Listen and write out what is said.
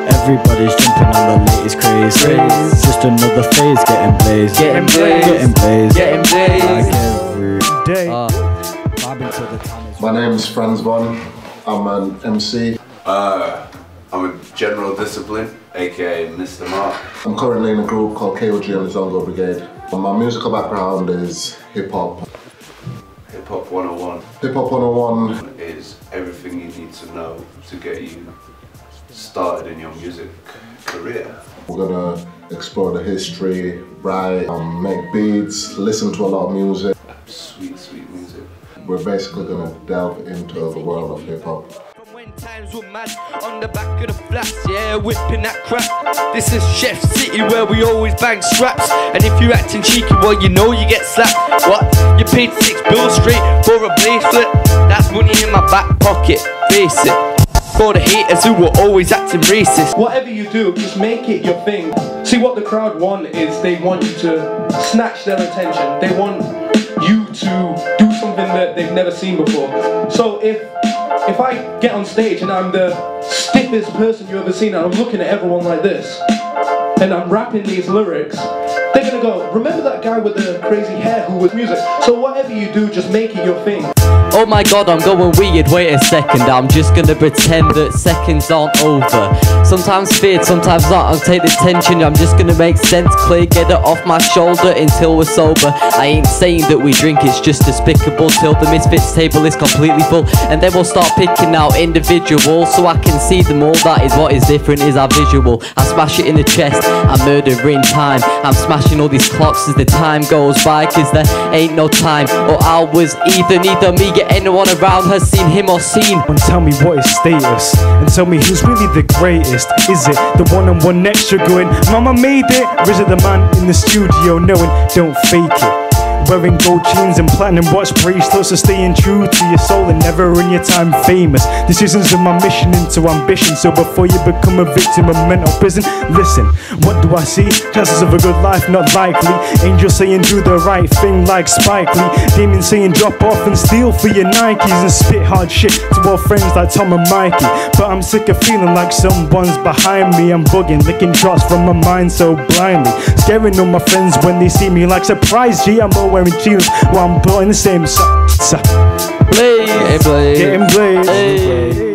Everybody's jumping on the latest craze. Just another phase, getting blazed. Getting blazed. Like every day. Vibing till the time is My name's Franz Von. I'm an MC. I'm a general discipline, aka Mr. Mark. I'm currently in a group called KOG and the Zongo Brigade. My musical background is hip hop. Hip Hop 101. Hip Hop 101 is everything you need to know to get you started in your music career. We're gonna explore the history, write, make beats, listen to a lot of music. Sweet, sweet music. We're basically gonna delve into the world of hip hop. When times were mad, on the back of the flats, yeah, whipping that crap. This is Chef City where we always bang straps. And if you're acting cheeky, well, you know you get slapped. What? You paid 6 bills straight for a bracelet? That's money in my back pocket, face it. For the haters who were always acting racist. Whatever you do, just make it your thing. See, what the crowd want is they want you to snatch their attention. They want you to do something that they've never seen before. So if I get on stage and I'm the stiffest person you've ever seen and I'm looking at everyone like this and I'm rapping these lyrics, they're gonna go, remember that guy with the crazy hair who was music? So whatever you do, just make it your thing. Oh my god, I'm going weird, wait a second. I'm just gonna pretend that seconds aren't over. Sometimes feared, sometimes not. I'll take the tension, I'm just gonna make sense clear. Get it off my shoulder until we're sober. I ain't saying that we drink, it's just despicable. Till the misfits table is completely full. And then we'll start picking out individuals so I can see them all. That is what is different, is our visual. I smash it in the chest, I'm murdering time. I'm smashing all these clocks as the time goes by. Cause there ain't no time or hours either. Neither me get anyone around has seen him or seen. And tell me what is status, and tell me who's really the greatest. Is it the one-on-one extra going, mama made it? Or is it the man in the studio knowing, don't fake it? Wearing gold chains and platinum watch bracelets, so staying true to your soul and never in your time famous. Decisions are my mission into ambition. So before you become a victim of mental prison, listen, what do I see? Chances of a good life not likely. Angels saying do the right thing like Spike Lee. Demons saying drop off and steal for your Nikes and spit hard shit to our friends like Tom and Mikey. But I'm sick of feeling like someone's behind me. I'm bugging, licking shots from my mind so blindly, scaring all my friends when they see me like surprise G. I'm all wearing jeans while I'm putting the same Blaze, getting blazed.